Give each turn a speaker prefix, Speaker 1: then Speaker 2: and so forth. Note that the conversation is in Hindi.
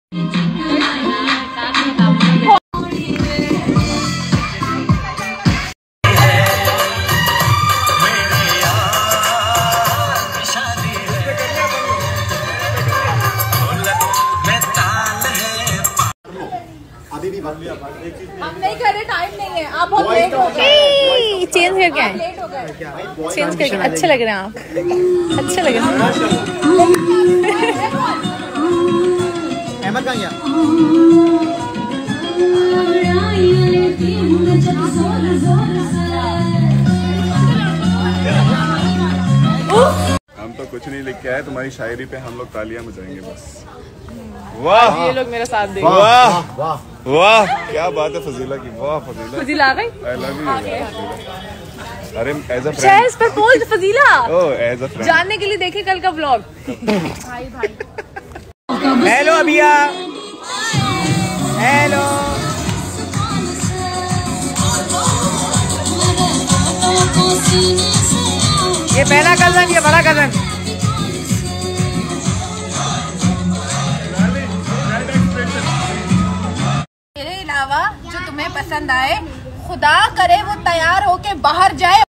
Speaker 1: हम नहीं कर रहे, टाइम नहीं है। आप बहुत लेट हो गए।
Speaker 2: चेंज करके आए,
Speaker 1: लेट हो गए।
Speaker 2: चेंज करके अच्छे लग रहे हैं आप, अच्छे लग रहे हैं।
Speaker 3: अहमद कहाँ गया?
Speaker 4: हम तो कुछ नहीं लिख के आए, तुम्हारी शायरी पे हम लोग तालियां बजाएंगे बस। वाह,
Speaker 2: ये लोग मेरा साथ देंगे।
Speaker 4: वाह वाह वाह, क्या बात है फजीला की। वाह फजीला,
Speaker 2: फजीला आ गई।
Speaker 4: I love you. अरे as a
Speaker 2: share
Speaker 4: friend,
Speaker 2: propose Fazila
Speaker 4: oh as a friend,
Speaker 2: जानने के लिए देखे कल का व्लॉग।
Speaker 3: Hello अभिया, hello. ये पहला कजन, ये बड़ा कजन।
Speaker 1: मेरे अलावा जो तुम्हें पसंद आए, खुदा करे वो तैयार होके बाहर जाए